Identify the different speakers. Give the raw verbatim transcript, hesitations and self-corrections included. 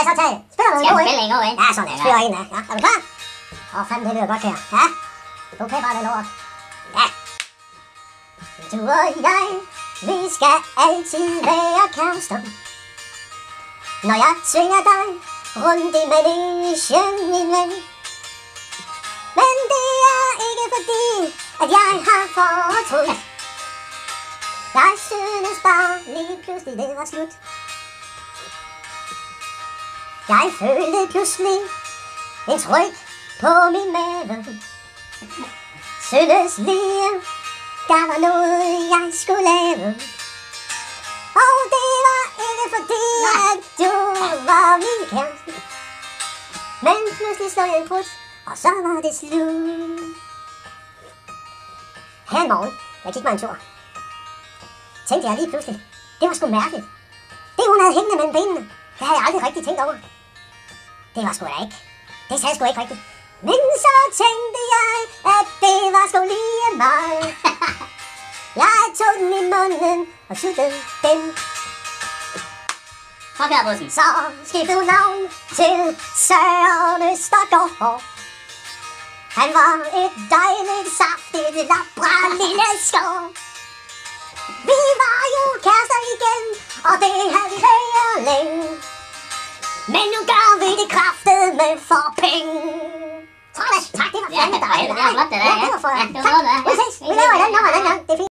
Speaker 1: så tage det. Spiller du en god,
Speaker 2: ikke? Spiller en god, ikke?
Speaker 1: Ja, sådan der. Spiller en, ja. Ja, er du klar? Åh, fanden, det lyder godt her. Ja. Du kan bare det lort. Ja. Du og jeg, vi skal altid være kærester. Når jeg tvinger dig rundt i managen, min ven. Men det er ikke fordi, at jeg har fortrudt. Jeg synes bare lige pludselig, det var slut. Jeg følte pludselig en tryk på min mave. Synes lige, der var noget, jeg skulle lave. Og det var ikke fordi, at du var min kæreste. Men pludselig slog jeg en put, og så var det slut. Her en morgen, jeg gik mig en tur. Tænkte jeg lige pludselig, det var sgu mærkeligt. Det hun havde hængende mellem benene, det havde jeg aldrig rigtig tænkt over. Det var sgu da ikke. Det sagde sgu ikke rigtigt. Men så tænkte jeg, at det var sgu lige mig. Jeg tog den i munden og suttede den. Så skiftede hun navn til Søren Østergaard. Han var et dejligt, saftigt, labra lille skov. Vi var jo kærester igen, og det havde vi været længe. Men nu gør vi det kraftedme for penge. Tak, tak, det var fandme dejligt.
Speaker 2: Ja, det var flot det der, ja.
Speaker 1: Ja, det var for...
Speaker 2: Ja, det var noget, ja.
Speaker 1: Vi ses. Vi laver et andet nummer en anden gang. Det er fint.